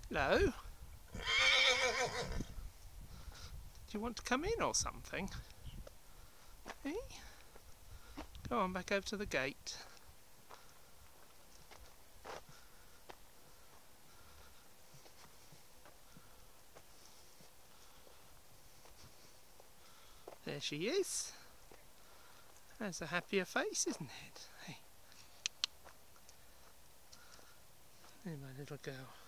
Hello? Do you want to come in or something? Eh? Go on, back over to the gate. There she is. That's a happier face, isn't it? Hey. There, my little girl.